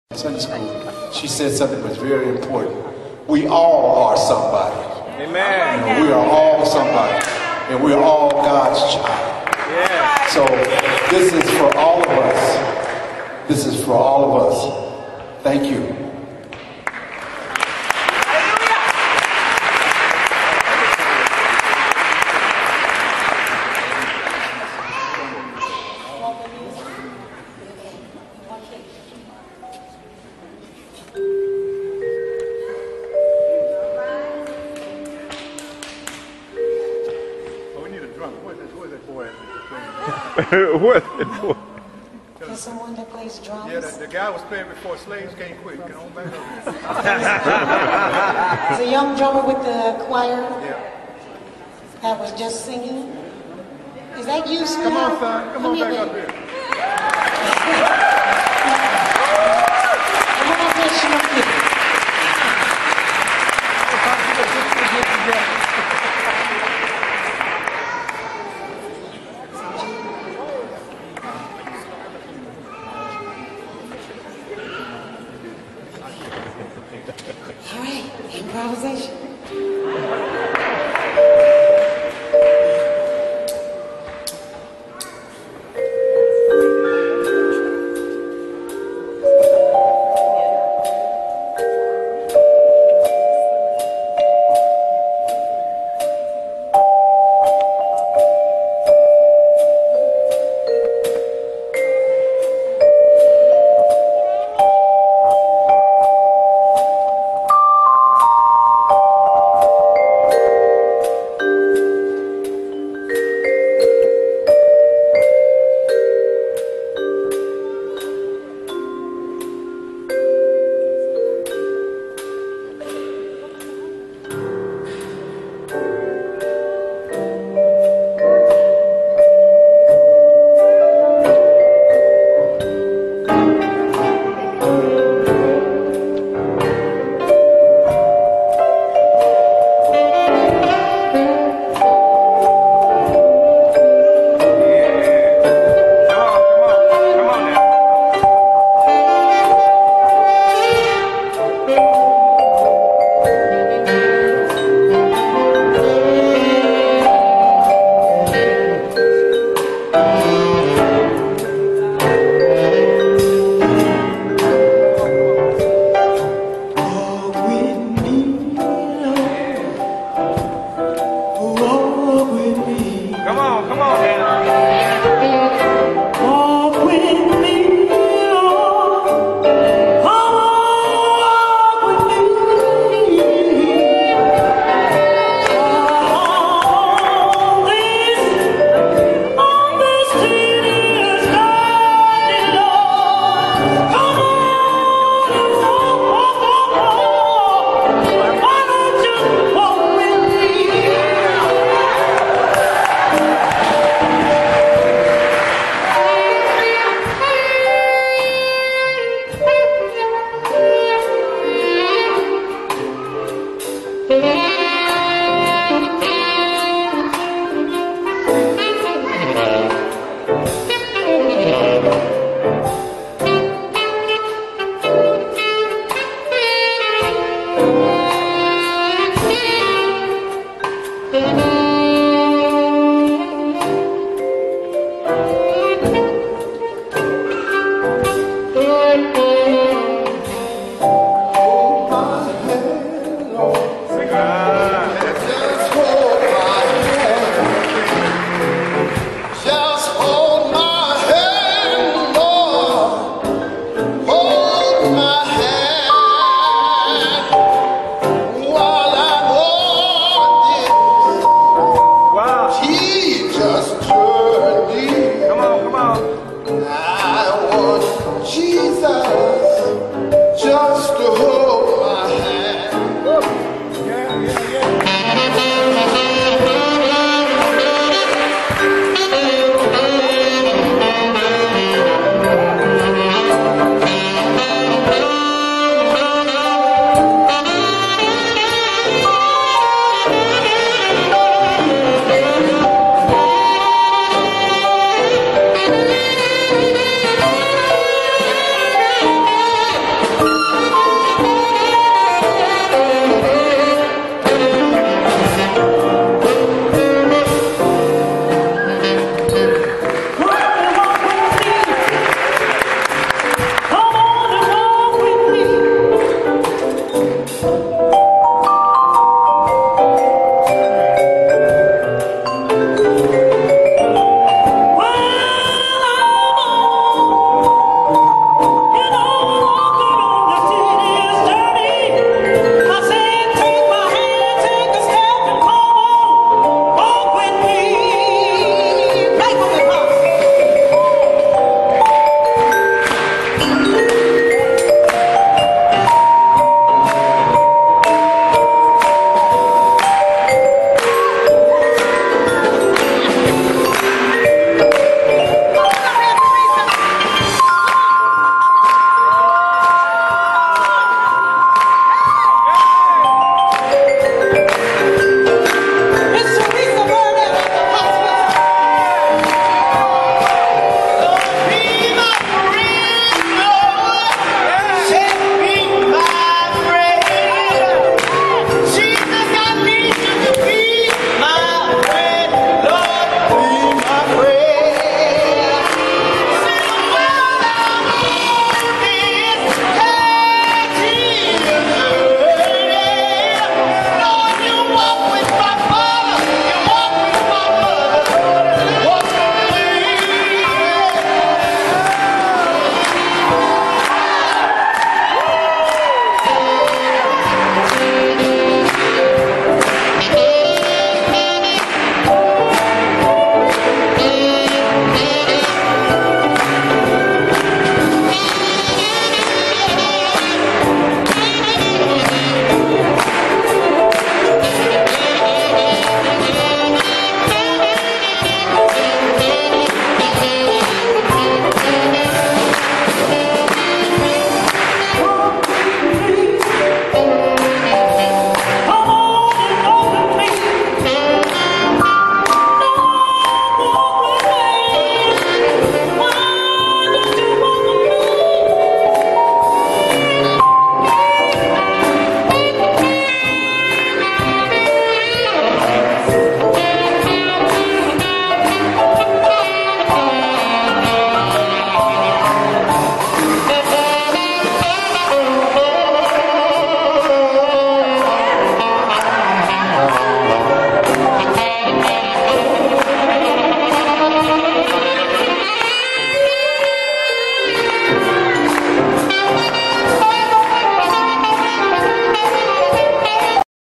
Sunday school, she said something that was very important. We all are somebody. Amen. You know, we are all somebody, and we are all God's child. Yes. So this is for all of us. This is for all of us. Thank you. What? There's someone that plays drums. Yeah, the guy was playing before. Slaves can't quit. Get on back up. There's a young drummer with the choir Yeah. that was just singing. Is that you, sweetheart? Come on, son. Come on here, back up baby. here. Come on up here, Shmoky. All right, improvisation.